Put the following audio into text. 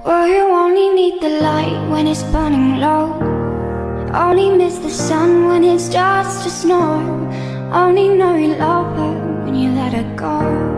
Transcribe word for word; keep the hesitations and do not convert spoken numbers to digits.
Well, you only need the light when it's burning low. Only miss the sun when it's just a snow. Only know you love her when you let her go.